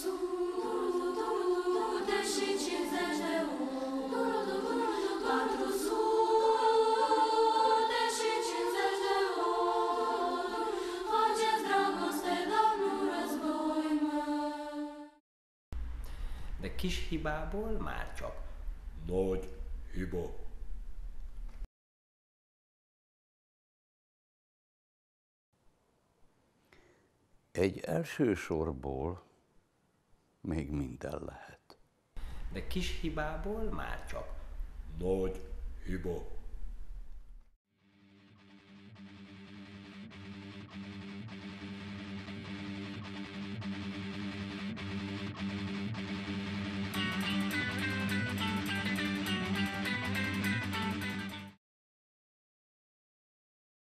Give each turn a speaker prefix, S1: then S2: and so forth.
S1: De kis hibából már csak nagy hiba.
S2: Egy első sorból még minden lehet.
S1: De kis hibából már csak
S3: nagy hiba.